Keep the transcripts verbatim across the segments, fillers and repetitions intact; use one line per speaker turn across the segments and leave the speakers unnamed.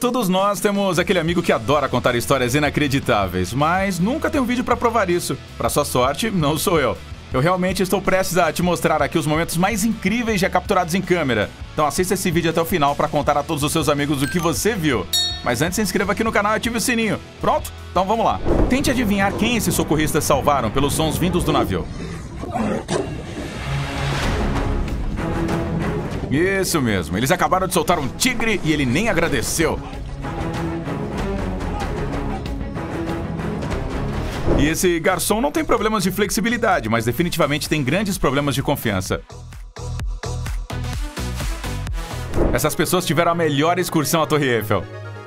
Todos nós temos aquele amigo que adora contar histórias inacreditáveis, mas nunca tem um vídeo pra provar isso. Pra sua sorte, não sou eu. Eu realmente estou prestes a te mostrar aqui os momentos mais incríveis já capturados em câmera. Então assista esse vídeo até o final pra contar a todos os seus amigos o que você viu. Mas antes, se inscreva aqui no canal e ative o sininho. Pronto? Então vamos lá. Tente adivinhar quem esses socorristas salvaram pelos sons vindos do navio. Isso mesmo, eles acabaram de soltar um tigre e ele nem agradeceu. E esse garçom não tem problemas de flexibilidade, mas definitivamente tem grandes problemas de confiança. Essas pessoas tiveram a melhor excursão à Torre Eiffel.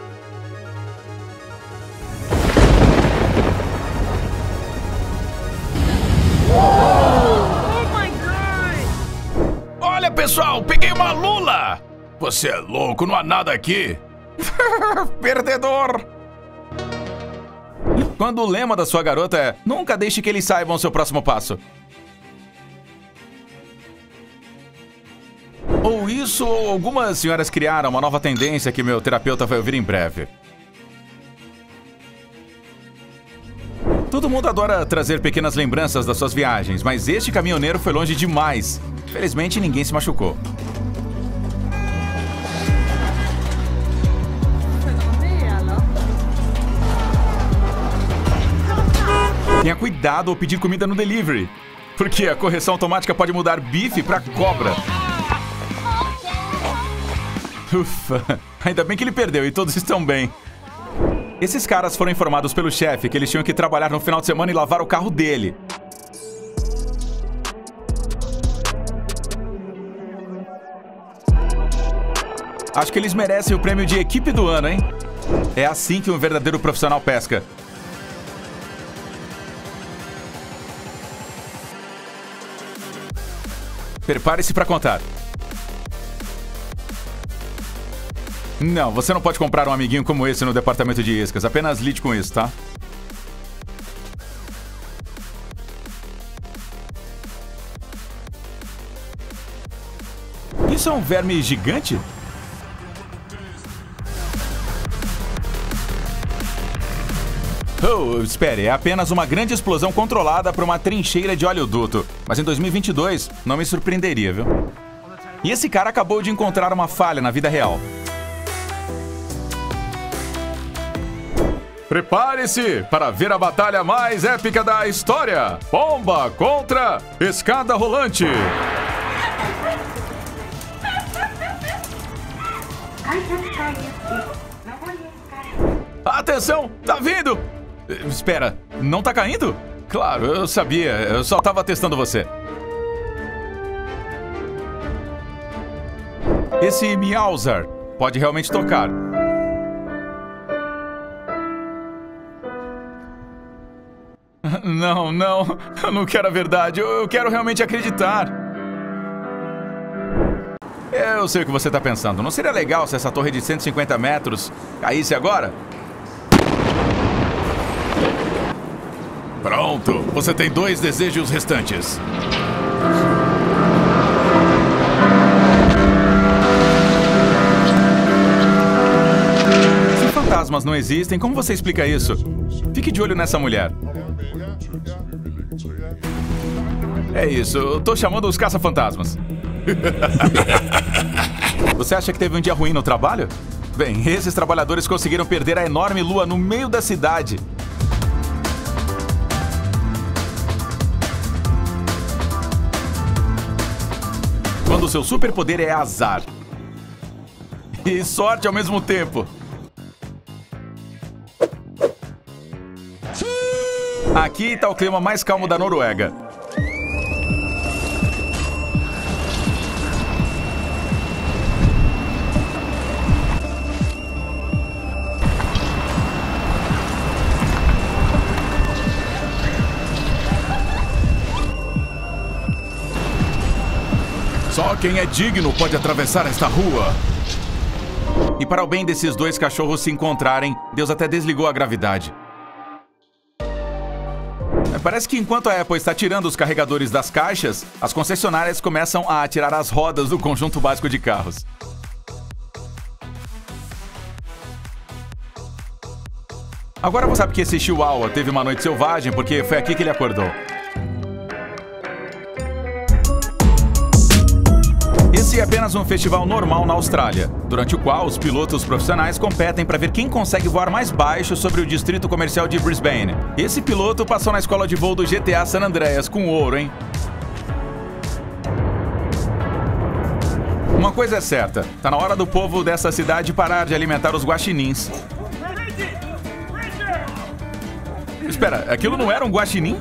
Olha, pessoal, peguei uma lula! Você é louco, não há nada aqui. Perdedor! Quando o lema da sua garota é nunca deixe que eles saibam seu próximo passo. Ou isso, ou algumas senhoras criaram uma nova tendência que meu terapeuta vai ouvir em breve. Todo mundo adora trazer pequenas lembranças das suas viagens, mas este caminhoneiro foi longe demais. Felizmente, ninguém se machucou. Tenha cuidado ao pedir comida no delivery, porque a correção automática pode mudar bife pra cobra. Ufa, ainda bem que ele perdeu e todos estão bem. Esses caras foram informados pelo chefe que eles tinham que trabalhar no final de semana e lavar o carro dele. Acho que eles merecem o prêmio de equipe do ano, hein? É assim que um verdadeiro profissional pesca. Prepare-se para contar. Não, você não pode comprar um amiguinho como esse no departamento de iscas. Apenas lide com isso, tá? Isso é um verme gigante? Oh, espere, é apenas uma grande explosão controlada por uma trincheira de oleoduto. Mas em dois mil e vinte e dois, não me surpreenderia, viu? E esse cara acabou de encontrar uma falha na vida real. Prepare-se para ver a batalha mais épica da história! Bomba contra escada rolante! Atenção! Tá vindo! Espera, não tá caindo? Claro, eu sabia. Eu só tava testando você. Esse Meowser pode realmente tocar. Não, não. Eu não quero a verdade. Eu quero realmente acreditar. Eu sei o que você tá pensando. Não seria legal se essa torre de cento e cinquenta metros caísse agora? Pronto, você tem dois desejos restantes. Se fantasmas não existem, como você explica isso? Fique de olho nessa mulher. É isso, eu tô chamando os caça-fantasmas. Você acha que teve um dia ruim no trabalho? Bem, esses trabalhadores conseguiram perder a enorme lua no meio da cidade. Quando o seu superpoder é azar. E sorte ao mesmo tempo. Aqui está o clima mais calmo da Noruega. Só quem é digno pode atravessar esta rua. E para o bem desses dois cachorros se encontrarem, Deus até desligou a gravidade. Parece que enquanto a Apple está tirando os carregadores das caixas, as concessionárias começam a tirar as rodas do conjunto básico de carros. Agora você sabe que esse Chihuahua teve uma noite selvagem porque foi aqui que ele acordou. Esse é apenas um festival normal na Austrália, durante o qual os pilotos profissionais competem para ver quem consegue voar mais baixo sobre o distrito comercial de Brisbane. Esse piloto passou na escola de voo do G T A San Andreas com ouro, hein? Uma coisa é certa, tá na hora do povo dessa cidade parar de alimentar os guaxinins. Espera, aquilo não era um guaxinim?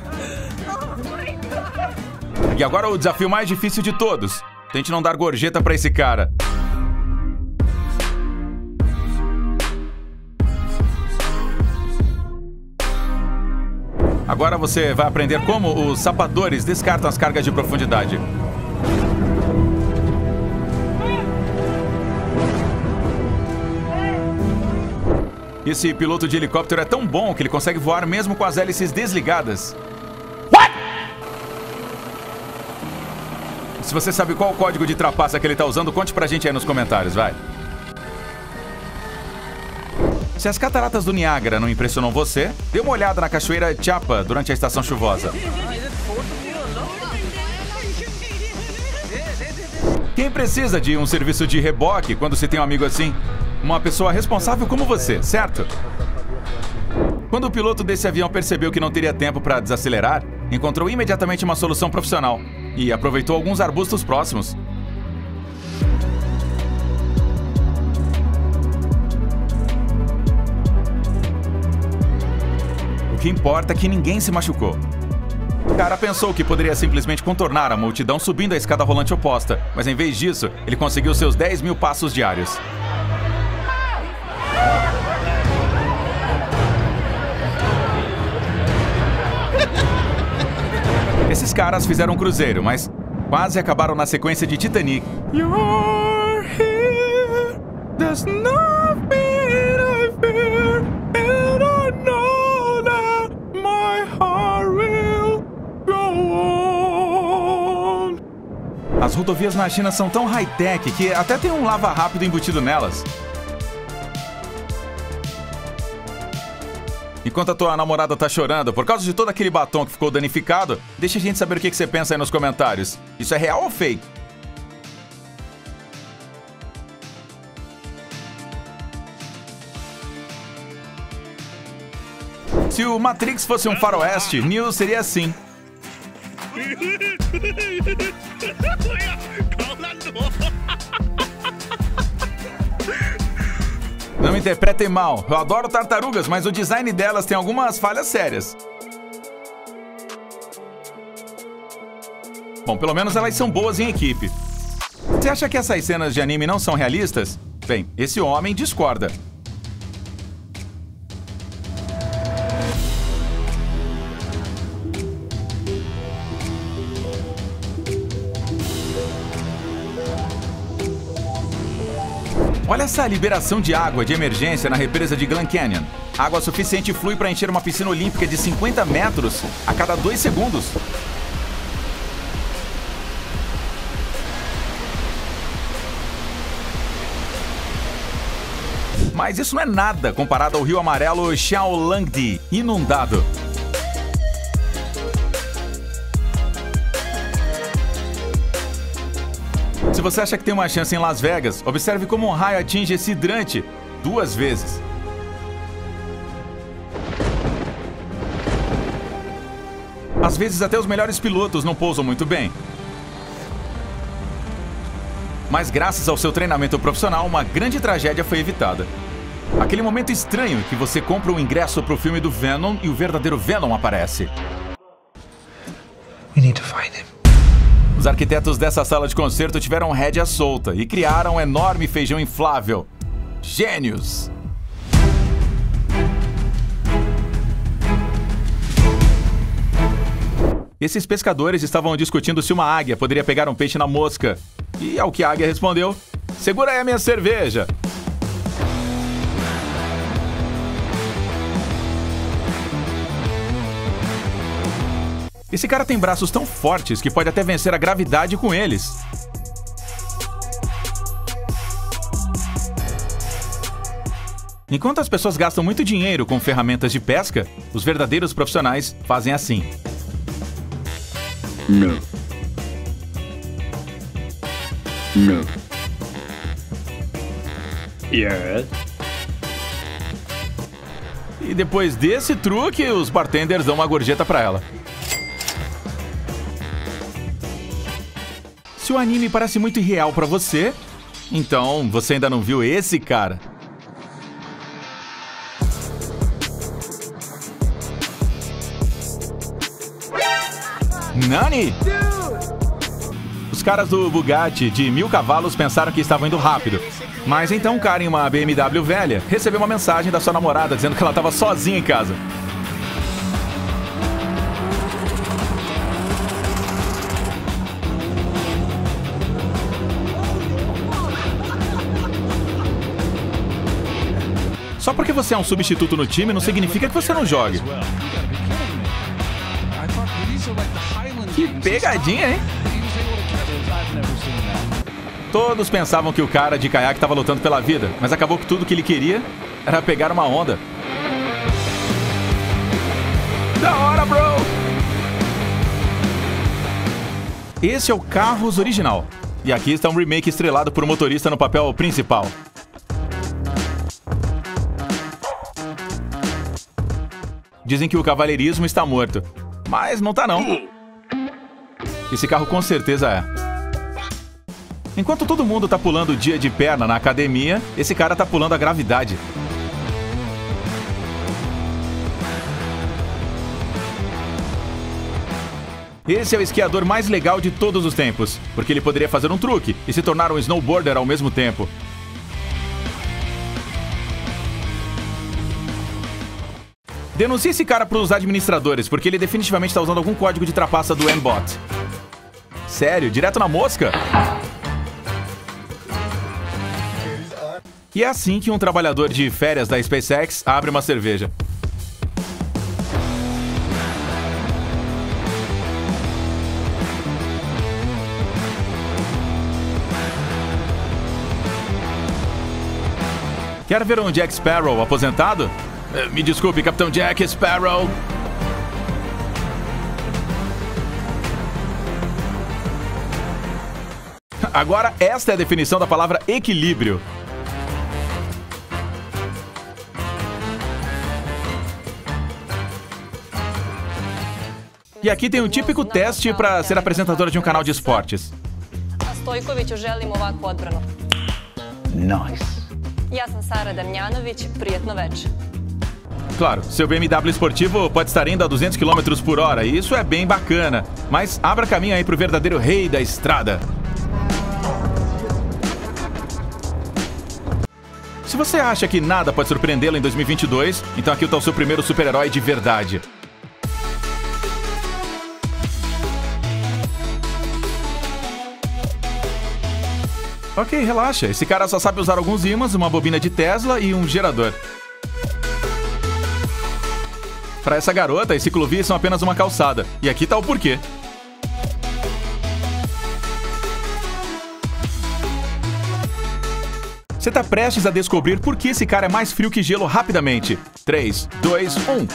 E agora o desafio mais difícil de todos. Tente não dar gorjeta pra esse cara. Agora você vai aprender como os sapadores descartam as cargas de profundidade. Esse piloto de helicóptero é tão bom que ele consegue voar mesmo com as hélices desligadas. Se você sabe qual o código de trapaça que ele tá usando, conte pra gente aí nos comentários, vai. Se as cataratas do Niágara não impressionam você, dê uma olhada na cachoeira Chapa durante a estação chuvosa. Quem precisa de um serviço de reboque quando se tem um amigo assim? Uma pessoa responsável como você, certo? Quando o piloto desse avião percebeu que não teria tempo para desacelerar, encontrou imediatamente uma solução profissional e aproveitou alguns arbustos próximos. O que importa é que ninguém se machucou. O cara pensou que poderia simplesmente contornar a multidão subindo a escada rolante oposta, mas em vez disso, ele conseguiu seus dez mil passos diários. Esses caras fizeram um cruzeiro, mas quase acabaram na sequência de Titanic. You're here, there's nothing I fear, and I know that my heart will go on. As rodovias na China são tão high-tech que até tem um lava rápido embutido nelas. Enquanto a tua namorada tá chorando por causa de todo aquele batom que ficou danificado, deixa a gente saber o que você pensa aí nos comentários. Isso é real ou fake? Se o Matrix fosse um faroeste, Neo seria assim. Não me interpretem mal, eu adoro tartarugas, mas o design delas tem algumas falhas sérias. Bom, pelo menos elas são boas em equipe. Você acha que essas cenas de anime não são realistas? Bem, esse homem discorda. Olha essa liberação de água de emergência na represa de Glen Canyon. Água suficiente flui para encher uma piscina olímpica de cinquenta metros a cada dois segundos. Mas isso não é nada comparado ao rio amarelo Shaolangdi, inundado. Se você acha que tem uma chance em Las Vegas, observe como um raio atinge esse hidrante duas vezes. Às vezes até os melhores pilotos não pousam muito bem. Mas graças ao seu treinamento profissional, uma grande tragédia foi evitada. Aquele momento estranho que você compra um ingresso para o filme do Venom e o verdadeiro Venom aparece.
We need to find him.
Os arquitetos dessa sala de concerto tiveram rédea solta e criaram um enorme feijão inflável. Gênios! Esses pescadores estavam discutindo se uma águia poderia pegar um peixe na mosca. E ao que a águia respondeu: "Segura aí a minha cerveja." Esse cara tem braços tão fortes que pode até vencer a gravidade com eles. Enquanto as pessoas gastam muito dinheiro com ferramentas de pesca, os verdadeiros profissionais fazem assim.
Não. Não. Yes.
E depois desse truque, os bartenders dão uma gorjeta pra ela. Se o anime parece muito irreal pra você, então você ainda não viu esse cara. Nani? Os caras do Bugatti de mil cavalos pensaram que estavam indo rápido. Mas então um cara em uma B M W velha recebeu uma mensagem da sua namorada dizendo que ela estava sozinha em casa. Só porque você é um substituto no time não significa que você não jogue. Que pegadinha, hein? Todos pensavam que o cara de caiaque estava lutando pela vida, mas acabou que tudo que ele queria era pegar uma onda. Da hora, bro! Esse é o Carros original. E aqui está um remake estrelado por um motorista no papel principal. Dizem que o cavalheirismo está morto, mas não tá não. Esse carro com certeza é. Enquanto todo mundo tá pulando o dia de perna na academia, esse cara tá pulando a gravidade. Esse é o esquiador mais legal de todos os tempos, porque ele poderia fazer um truque e se tornar um snowboarder ao mesmo tempo. Denuncie esse cara pros administradores, porque ele definitivamente está usando algum código de trapaça do M-Bot. Sério, direto na mosca? E é assim que um trabalhador de férias da SpaceX abre uma cerveja. Quer ver um Jack Sparrow aposentado? Me desculpe, Capitão Jack Sparrow. Agora, esta é a definição da palavra equilíbrio. E aqui tem um típico teste para ser apresentadora de um canal de esportes.
Stojkoviću želim ovakvu odbranu.
Nice.
Ja sam Sara Damjanović, prijetno večer.
Claro, seu B M W esportivo pode estar indo a duzentos quilômetros por hora, e isso é bem bacana. Mas abra caminho aí pro verdadeiro rei da estrada. Se você acha que nada pode surpreendê-lo em dois mil e vinte e dois, então aqui está o seu primeiro super-herói de verdade. Ok, relaxa. Esse cara só sabe usar alguns ímãs, uma bobina de Tesla e um gerador. Para essa garota, as ciclovias são apenas uma calçada. E aqui tá o porquê. Você tá prestes a descobrir por que esse cara é mais frio que gelo rapidamente. três, dois, um.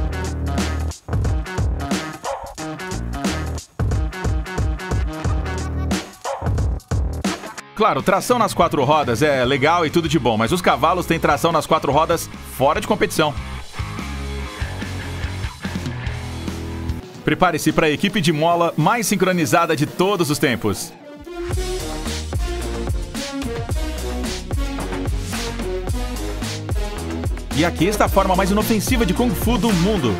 Claro, tração nas quatro rodas é legal e tudo de bom, mas os cavalos têm tração nas quatro rodas fora de competição. Prepare-se para a equipe de mola mais sincronizada de todos os tempos. E aqui está a forma mais inofensiva de Kung Fu do mundo.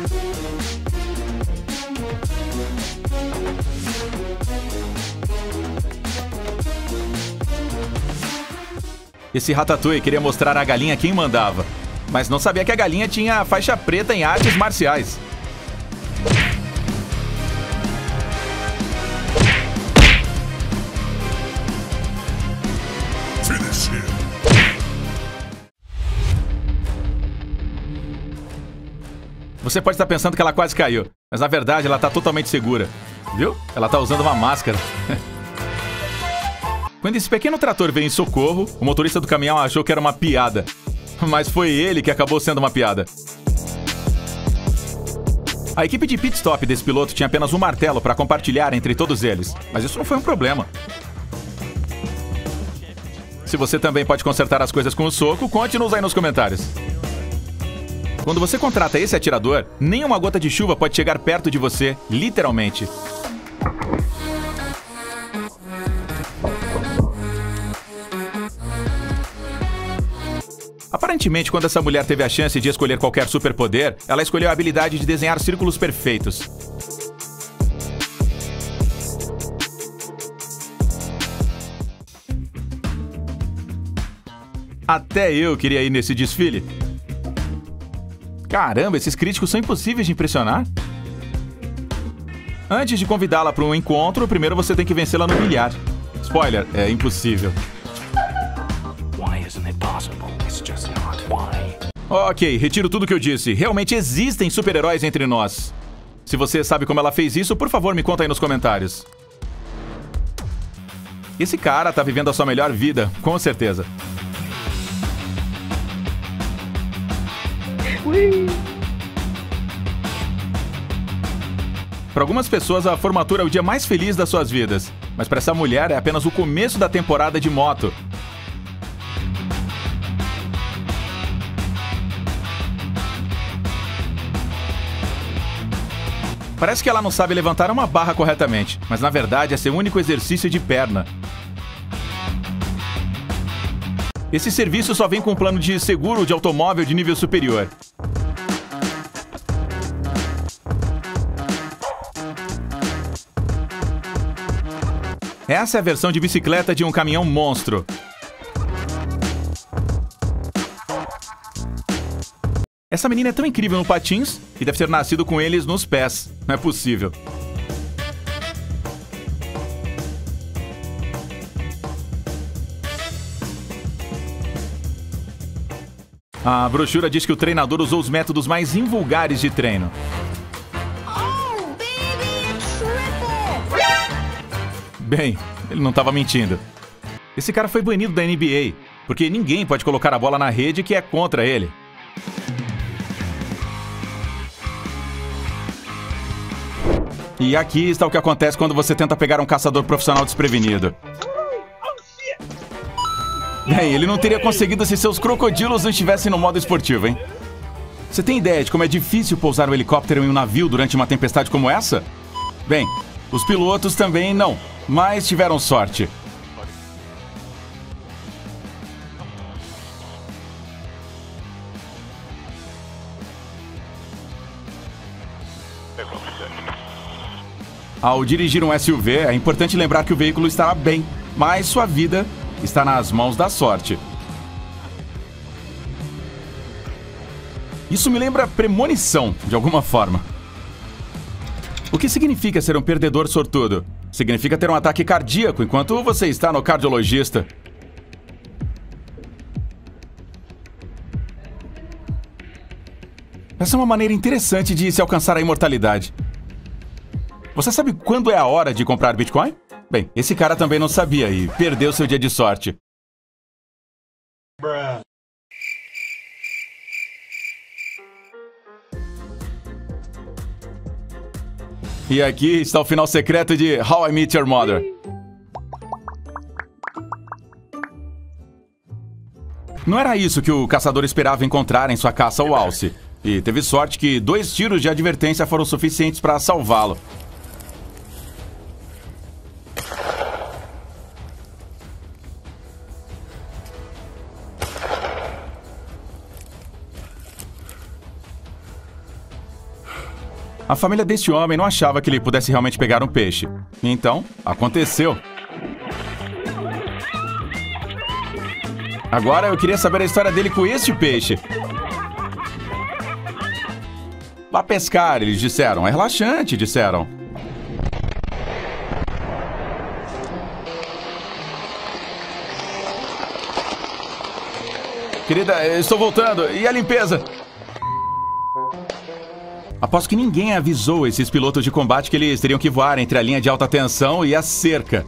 Esse Ratatouille queria mostrar à galinha quem mandava, mas não sabia que a galinha tinha faixa preta em artes marciais. Você pode estar pensando que ela quase caiu, mas na verdade ela está totalmente segura. Viu? Ela está usando uma máscara. Quando esse pequeno trator veio em socorro, o motorista do caminhão achou que era uma piada. Mas foi ele que acabou sendo uma piada. A equipe de pit stop desse piloto tinha apenas um martelo para compartilhar entre todos eles, mas isso não foi um problema. Se você também pode consertar as coisas com o soco, conte-nos aí nos comentários. Quando você contrata esse atirador, nem uma gota de chuva pode chegar perto de você, literalmente. Aparentemente, quando essa mulher teve a chance de escolher qualquer superpoder, ela escolheu a habilidade de desenhar círculos perfeitos. Até eu queria ir nesse desfile. Caramba, esses críticos são impossíveis de impressionar. Antes de convidá-la para um encontro, primeiro você tem que vencê-la no bilhar. Spoiler, é impossível. Ok, retiro tudo que eu disse. Realmente existem super-heróis entre nós. Se você sabe como ela fez isso, por favor, me conta aí nos comentários. Esse cara tá vivendo a sua melhor vida, com certeza. Para algumas pessoas, a formatura é o dia mais feliz das suas vidas. Mas para essa mulher, é apenas o começo da temporada de moto. Parece que ela não sabe levantar uma barra corretamente, mas na verdade é seu único exercício de perna. Esse serviço só vem com um plano de seguro de automóvel de nível superior. Essa é a versão de bicicleta de um caminhão monstro. Essa menina é tão incrível no patins que deve ter nascido com eles nos pés. Não é possível. A brochura diz que o treinador usou os métodos mais invulgares de treino. Bem, ele não estava mentindo. Esse cara foi banido da N B A, porque ninguém pode colocar a bola na rede que é contra ele. E aqui está o que acontece quando você tenta pegar um caçador profissional desprevenido. Bem, ele não teria conseguido se seus crocodilos não estivessem no modo esportivo, hein? Você tem ideia de como é difícil pousar um helicóptero em um navio durante uma tempestade como essa? Bem, os pilotos também não, mas tiveram sorte. Ao dirigir um S U V, é importante lembrar que o veículo estará bem, mas sua vida está nas mãos da sorte. Isso me lembra premonição, de alguma forma. O que significa ser um perdedor sortudo? Significa ter um ataque cardíaco enquanto você está no cardiologista. Essa é uma maneira interessante de se alcançar a imortalidade. Você sabe quando é a hora de comprar Bitcoin? Bem, esse cara também não sabia e perdeu seu dia de sorte. Bruh. E aqui está o final secreto de How I Met Your Mother. Não era isso que o caçador esperava encontrar em sua caça ao alce. E teve sorte que dois tiros de advertência foram suficientes para salvá-lo. A família deste homem não achava que ele pudesse realmente pegar um peixe. Então, aconteceu. Agora eu queria saber a história dele com este peixe. Vá pescar, eles disseram. É relaxante, disseram. Querida, eu estou voltando. E a limpeza? Aposto que ninguém avisou esses pilotos de combate que eles teriam que voar entre a linha de alta tensão e a cerca.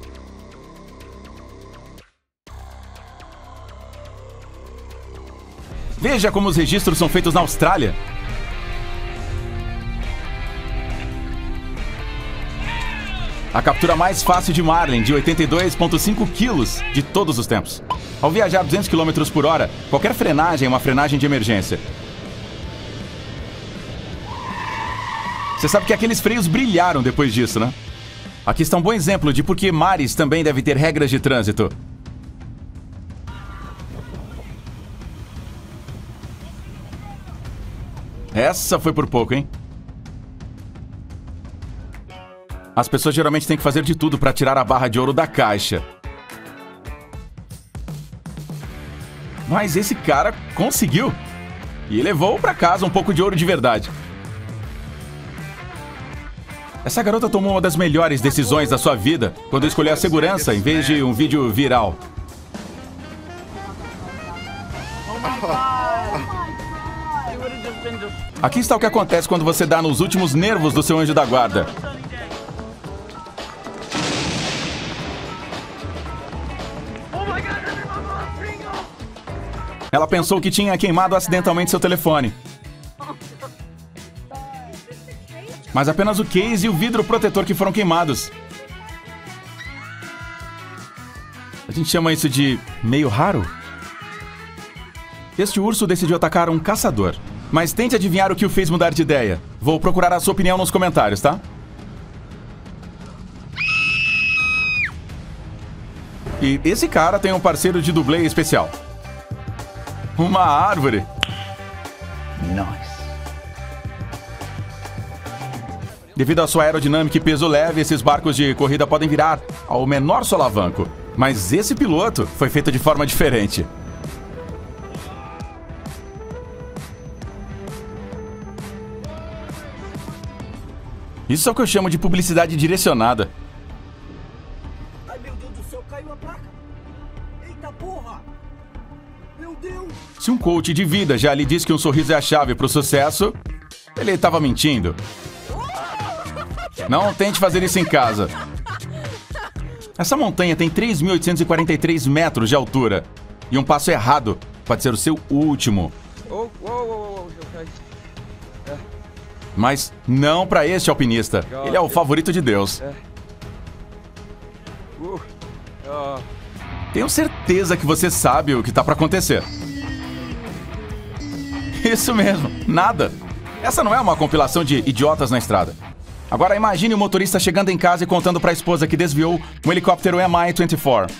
Veja como os registros são feitos na Austrália. A captura mais fácil de marlin, de oitenta e dois vírgula cinco quilos de todos os tempos. Ao viajar duzentos quilômetros por hora, qualquer frenagem é uma frenagem de emergência. Você sabe que aqueles freios brilharam depois disso, né? Aqui está um bom exemplo de por que mares também devem ter regras de trânsito. Essa foi por pouco, hein? As pessoas geralmente têm que fazer de tudo para tirar a barra de ouro da caixa. Mas esse cara conseguiu. E levou para casa um pouco de ouro de verdade. Essa garota tomou uma das melhores decisões da sua vida quando escolheu a segurança em vez de um vídeo viral. Aqui está o que acontece quando você dá nos últimos nervos do seu anjo da guarda. Ela pensou que tinha queimado acidentalmente seu telefone. Mas apenas o case e o vidro protetor que foram queimados. A gente chama isso de meio raro. Este urso decidiu atacar um caçador. Mas tente adivinhar o que o fez mudar de ideia. Vou procurar a sua opinião nos comentários, tá? E esse cara tem um parceiro de dublê especial. Uma árvore.
Nice.
Devido à sua aerodinâmica e peso leve, esses barcos de corrida podem virar ao menor solavanco. Mas esse piloto foi feito de forma diferente. Isso é o que eu chamo de publicidade direcionada.
Ai, meu Deus do céu, caiu a placa. Eita porra! Meu Deus!
Se um coach de vida já lhe disse que um sorriso é a chave para o sucesso, ele estava mentindo. Não tente fazer isso em casa. Essa montanha tem três mil oitocentos e quarenta e três metros de altura. E um passo errado pode ser o seu último. Mas não para este alpinista. Ele é o favorito de Deus. Tenho certeza que você sabe o que está para acontecer. Isso mesmo, nada. Essa não é uma compilação de idiotas na estrada. Agora imagine o motorista chegando em casa e contando para a esposa que desviou um helicóptero M I vinte e quatro.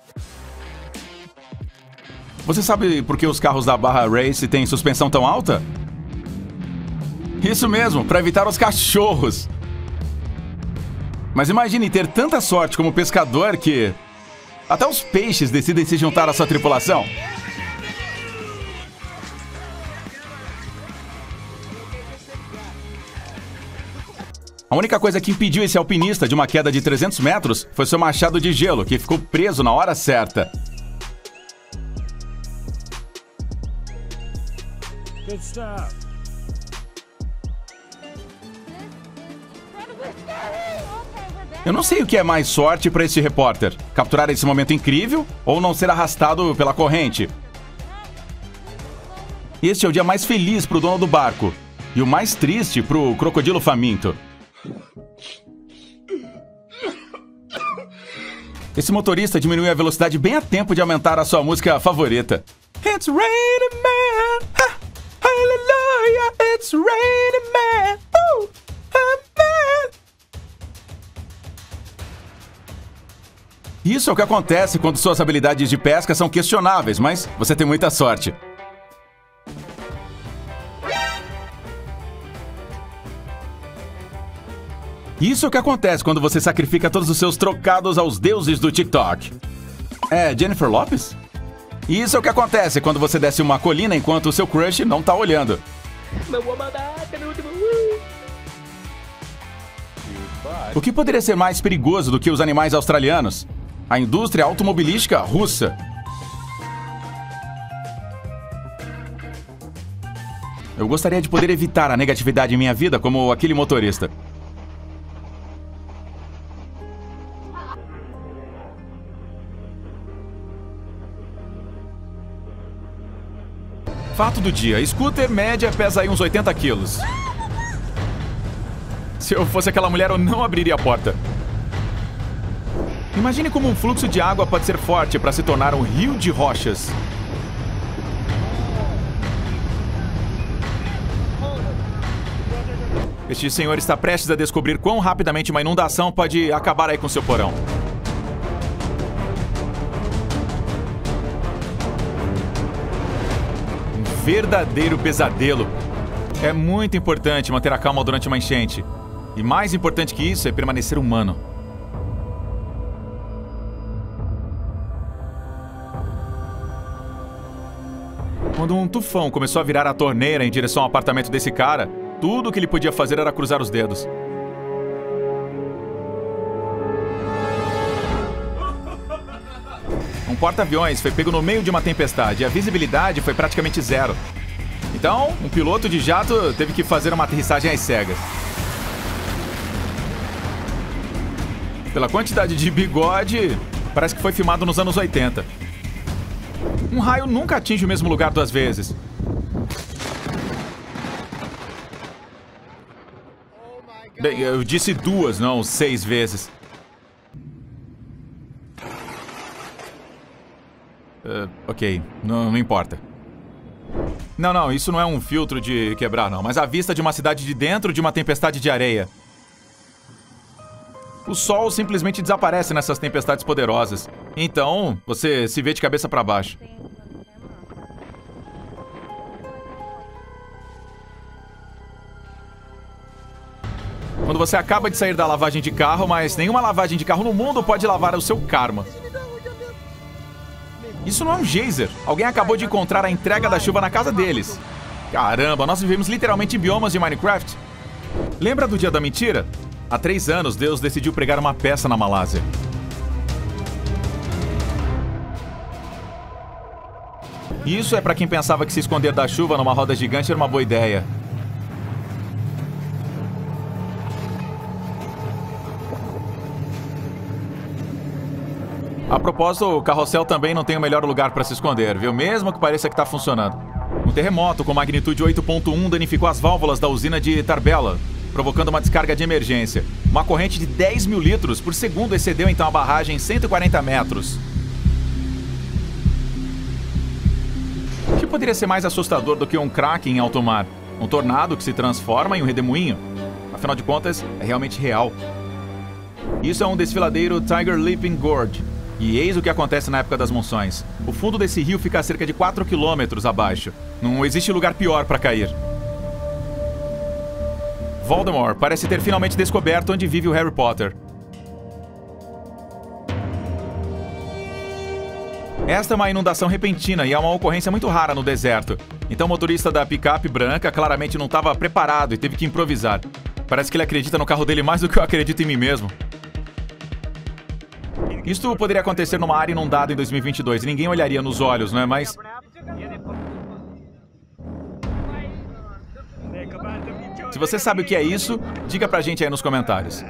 Você sabe por que os carros da Barra Race têm suspensão tão alta? Isso mesmo, para evitar os cachorros. Mas imagine ter tanta sorte como pescador que até os peixes decidem se juntar à sua tripulação. A única coisa que impediu esse alpinista de uma queda de trezentos metros foi seu machado de gelo, que ficou preso na hora certa.
Good stuff.
Eu não sei o que é mais sorte para esse repórter: capturar esse momento incrível ou não ser arrastado pela corrente. Este é o dia mais feliz para o dono do barco e o mais triste para o crocodilo faminto. Esse motorista diminuiu a velocidade bem a tempo de aumentar a sua música favorita. It's raining man, ha, hallelujah, it's raining man, ooh, man. Isso é o que acontece quando suas habilidades de pesca são questionáveis, mas você tem muita sorte. Isso é o que acontece quando você sacrifica todos os seus trocados aos deuses do TikTok. É Jennifer Lopez? Isso é o que acontece quando você desce uma colina enquanto o seu crush não tá olhando. O que poderia ser mais perigoso do que os animais australianos? A indústria automobilística russa. Eu gostaria de poder evitar a negatividade em minha vida como aquele motorista. Fato do dia, scooter média pesa aí uns oitenta quilos. Se eu fosse aquela mulher, eu não abriria a porta. Imagine como um fluxo de água pode ser forte para se tornar um rio de rochas. Este senhor está prestes a descobrir quão rapidamente uma inundação pode acabar aí com seu porão. Um verdadeiro pesadelo. É muito importante manter a calma durante uma enchente. E mais importante que isso é permanecer humano. Quando um tufão começou a virar a torneira em direção ao apartamento desse cara, tudo o que ele podia fazer era cruzar os dedos. Um porta-aviões foi pego no meio de uma tempestade e a visibilidade foi praticamente zero. Então, um piloto de jato teve que fazer uma aterrissagem às cegas. Pela quantidade de bigode, parece que foi filmado nos anos oitenta. Um raio nunca atinge o mesmo lugar duas vezes. Bem, eu disse duas, não seis vezes. Uh, ok, não, não importa. Não, não, isso não é um filtro de quebrar, não. Mas a vista de uma cidade de dentro de uma tempestade de areia. O sol simplesmente desaparece nessas tempestades poderosas. Então, você se vê de cabeça para baixo. Quando você acaba de sair da lavagem de carro, mas nenhuma lavagem de carro no mundo pode lavar o seu karma. Isso não é um geyser. Alguém acabou de encontrar a entrega da chuva na casa deles. Caramba, nós vivemos literalmente em biomas de Minecraft. Lembra do dia da mentira? Há três anos, Deus decidiu pregar uma peça na Malásia. Isso é pra quem pensava que se esconder da chuva numa roda gigante era uma boa ideia. A propósito, o carrossel também não tem o melhor lugar para se esconder, viu? Mesmo que pareça que está funcionando. Um terremoto com magnitude oito ponto um danificou as válvulas da usina de Tarbela, provocando uma descarga de emergência. Uma corrente de dez mil litros por segundo excedeu então a barragem em cento e quarenta metros. O que poderia ser mais assustador do que um kraken em alto mar? Um tornado que se transforma em um redemoinho? Afinal de contas, é realmente real. Isso é um desfiladeiro Tiger Leaping Gorge. E eis o que acontece na época das monções. O fundo desse rio fica a cerca de quatro quilômetros abaixo. Não existe lugar pior para cair. Voldemort parece ter finalmente descoberto onde vive o Harry Potter. Esta é uma inundação repentina e é uma ocorrência muito rara no deserto. Então o motorista da picape branca claramente não estava preparado e teve que improvisar. Parece que ele acredita no carro dele mais do que eu acredito em mim mesmo. Isto poderia acontecer numa área inundada em dois mil e vinte e dois. Ninguém olharia nos olhos, não é? Mas... se você sabe o que é isso, diga pra gente aí nos comentários.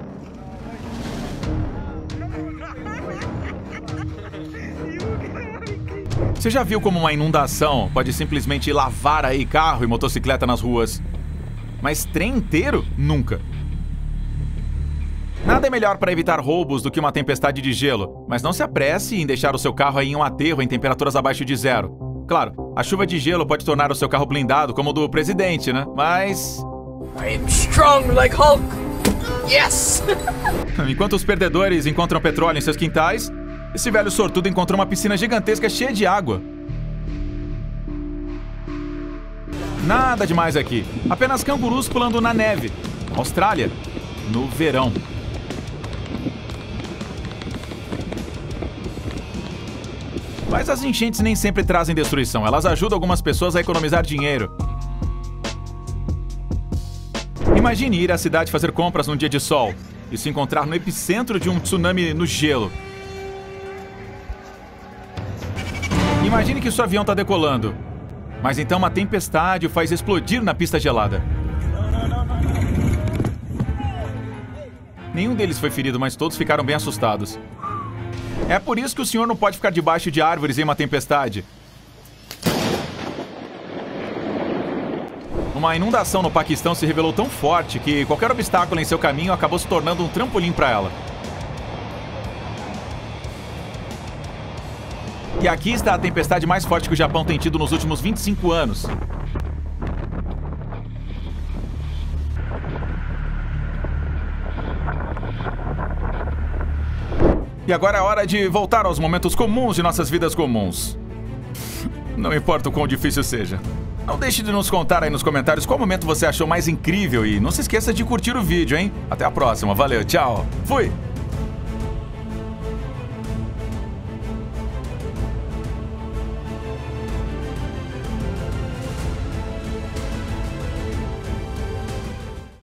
Você já viu como uma inundação pode simplesmente lavar aí carro e motocicleta nas ruas? Mas trem inteiro? Nunca. Nada é melhor para evitar roubos do que uma tempestade de gelo, mas não se apresse em deixar o seu carro aí em um aterro em temperaturas abaixo de zero. Claro, a chuva de gelo pode tornar o seu carro blindado como o do presidente, né? Mas...
I am strong like Hulk! Yes!
Enquanto os perdedores encontram petróleo em seus quintais, esse velho sortudo encontrou uma piscina gigantesca cheia de água. Nada demais aqui. Apenas cangurus pulando na neve. Austrália, no verão. Mas as enchentes nem sempre trazem destruição. Elas ajudam algumas pessoas a economizar dinheiro. Imagine ir à cidade fazer compras num dia de sol e se encontrar no epicentro de um tsunami no gelo. Imagine que seu avião está decolando, mas então uma tempestade o faz explodir na pista gelada. Nenhum deles foi ferido, mas todos ficaram bem assustados. É por isso que o senhor não pode ficar debaixo de árvores em uma tempestade. Uma inundação no Paquistão se revelou tão forte que qualquer obstáculo em seu caminho acabou se tornando um trampolim para ela. E aqui está a tempestade mais forte que o Japão tem tido nos últimos vinte e cinco anos. E agora é hora de voltar aos momentos comuns de nossas vidas comuns. Não importa o quão difícil seja. Não deixe de nos contar aí nos comentários qual momento você achou mais incrível e não se esqueça de curtir o vídeo, hein? Até a próxima, valeu, tchau, fui!